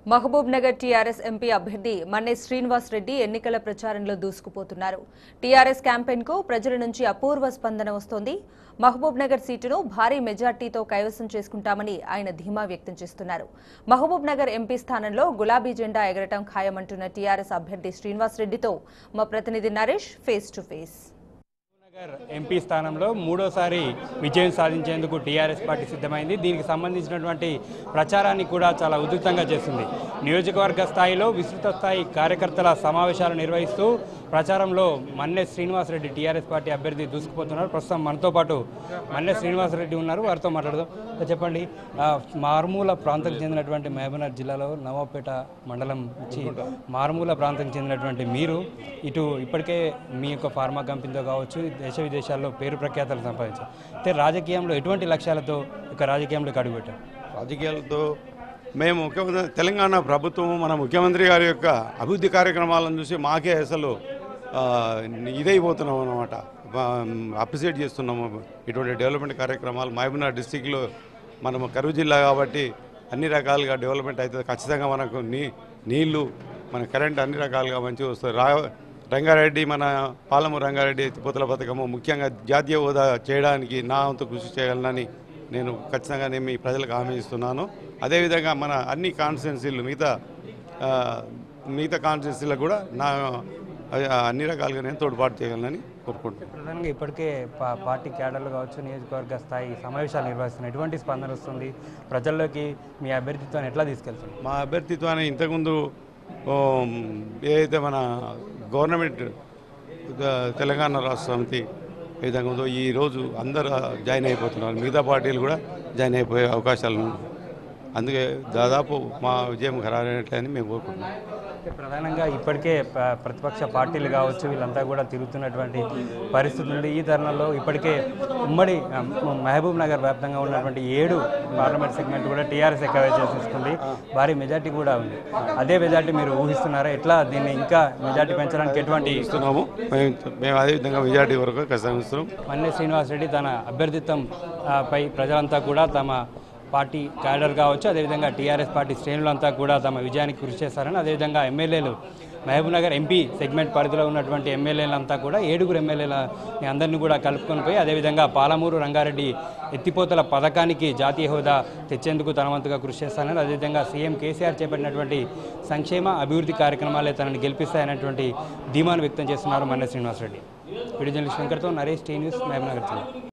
Mahabub Nagar TRS MP అభ్యర్థి మన్నే శ్రీనివాస్ రెడ్డి ఎన్నికల ప్రచారంలో దూసుకుపోతున్నారు. టీఆర్ఎస్ క్యాంపెయిన్ కు ప్రజల నుంచి అపూర్వ స్పందన వస్తోంది. మహబూబ్ నగర్ సీటును భారీ మెజార్టీతో కైవసం చేసుకుంటామని ఆయన ధీమా వ్యక్తం చేస్తున్నారు. మహబూబ్ నగర్ ఎంపీ స్థానంలో గులాబీ జెండా ఎగరటం ఖాయమంటున్న టీఆర్ఎస్ అభ్యర్థి శ్రీనివాస్ రెడ్డితో మా ప్రతినిధి Naresh face to face. MP స్థానంలో మూడోసారి విజయం సాధించేందుకు టీఆర్ఎస్ పార్టీ సిద్ధమైంది. దీనికి సంబంధించినటువంటి ప్రచారాన్ని కూడా చాలా ఉధృతంగా చేస్తుంది. నియోజకవర్గ స్థాయిలో విస్తృత స్థాయి కార్యకర్తల సమావేశాలు నిర్వహిస్తూ ప్రచారంలో మన్నే శ్రీనివాస్ రెడ్డి టీఆర్ఎస్ పార్టీ అభ్యర్థి దూసుకుపోతున్నారు. ప్రస్తుతం మనతో పాటు మన్నే శ్రీనివాస్ రెడ్డి ఉన్నారు. వారితో మాట్లాడదాం. చెప్పండి, మారుమూల ప్రాంతానికి చెందినటువంటి మహబూబ్నగర్ జిల్లాలో నవాపేట మండలం నుంచి మారుమూల ప్రాంతానికి చెందినటువంటి మీరు ఇటు ఇప్పటికే మీ యొక్క ఫార్మా కంపెనీతో కావచ్చు దేశ విదేశాల్లో పేరు ప్రఖ్యాతలు సంపాదించారు. అయితే రాజకీయంలో ఎటువంటి లక్ష్యాలతో ఇక రాజకీయంలోకి అడుగుపెట్టారు? రాజకీయాలతో మేము ముఖ్యమంత్రి తెలంగాణ ప్రభుత్వం మన ముఖ్యమంత్రి గారి యొక్క అభివృద్ధి కార్యక్రమాలను చూసి మాకే అసలు ఇదైపోతున్నాం అన్నమాట. అప్రిషియేట్ చేస్తున్నాము ఇటువంటి డెవలప్మెంట్ కార్యక్రమాలు. మహబూబ్నగర్ డిస్టిక్లో మనము కరువు జిల్లా కాబట్టి అన్ని రకాలుగా డెవలప్మెంట్ అవుతుంది. ఖచ్చితంగా మనకు నీళ్లు మన కరెంట్ అన్ని రకాలుగా మంచిగా వస్తుంది. రంగారెడ్డి మన పాలమూరు రంగారెడ్డి ఎత్తిపోతల పథకము ముఖ్యంగా జాతీయ హోదా చేయడానికి నా వంతు కృషి చేయాలని నేను ఖచ్చితంగా మీ ప్రజలకు హామీ ఇస్తున్నాను. అదేవిధంగా మన అన్ని కాన్స్టిట్యున్సీలు మిగతా కాన్స్టిట్యున్సీలకు కూడా నా అన్ని రకాలుగా నేను తోడ్పాటు చేయగలనని కోరుకుంటున్నాను. ప్రధానంగా ఇప్పటికే పార్టీ క్యాడర్లు కావచ్చు నియోజకవర్గ స్థాయి సమావేశాలు నిర్వహిస్తున్నాయి. ఎటువంటి స్పందన వస్తుంది? ప్రజల్లోకి మీ అభ్యర్థిత్వాన్ని ఎట్లా తీసుకెళ్తుంది? మా అభ్యర్థిత్వాన్ని ఇంతకుముందు ఏదైతే మన గవర్నమెంట్ తెలంగాణ రాష్ట్ర సమితి ఏ విధంగా ఉందో ఈరోజు అందరూ జాయిన్ అయిపోతున్నారు. మిగతా పార్టీలు కూడా జాయిన్ అయిపోయే అవకాశాలు ఉన్నాయి. అందుకే దాదాపు మా విజయం ఖరారైనట్లని మేము కోరుకుంటున్నాం. ప్రధానంగా ఇప్పటికే ప్రతిపక్ష పార్టీలు కావచ్చు వీళ్ళంతా కూడా తిరుగుతున్నటువంటి పరిస్థితి ఉంది. ఈ తరుణంలో ఇప్పటికే ఉమ్మడి మహబూబ్ నగర్ వ్యాప్తంగా ఉన్నటువంటి 7 పార్లమెంట్ సెగ్మెంట్ కూడా టీఆర్ఎస్ ఎక్కువ చేసుకుంది. భారీ మెజార్టీ కూడా ఉంది. అదే మెజార్టీ మీరు ఊహిస్తున్నారా? ఎట్లా దీన్ని ఇంకా మెజార్టీ పెంచడానికి ఎటువంటి ఇస్తున్నాము? మేము అదేవిధంగా మెజార్టీ వరకు కష్టమిస్తున్నాం. మన్నే శ్రీనివాస్ రెడ్డి తన అభ్యర్థిత్వం పై ప్రజలంతా కూడా తమ పార్టీ క్యాడర్ కావచ్చు అదేవిధంగా టీఆర్ఎస్ పార్టీ శ్రేణులంతా కూడా తమ విజయానికి కృషి చేస్తారని, అదేవిధంగా ఎమ్మెల్యేలు మహబూబ్నగర్ ఎంపీ సెగ్మెంట్ పరిధిలో ఉన్నటువంటి ఎమ్మెల్యేలంతా కూడా 7 ఎమ్మెల్యేలని అందరినీ కూడా కలుపుకొని పోయి అదేవిధంగా పాలమూరు రంగారెడ్డి ఎత్తిపోతల పథకానికి జాతీయ హోదా తెచ్చేందుకు తన వంతుగా కృషి చేస్తారని, అదేవిధంగా సీఎం కేసీఆర్ చేపట్టినటువంటి సంక్షేమ అభివృద్ధి కార్యక్రమాలే తనని గెలిపిస్తాయనేటువంటి ధీమాను వ్యక్తం చేస్తున్నారు మన్నే శ్రీనివాస్ రెడ్డి. వీడియో జర్నలిస్ట్ శంకర్తో నరేష్, టీ న్యూస్, మహబూబ్నగర్ జిల్లా.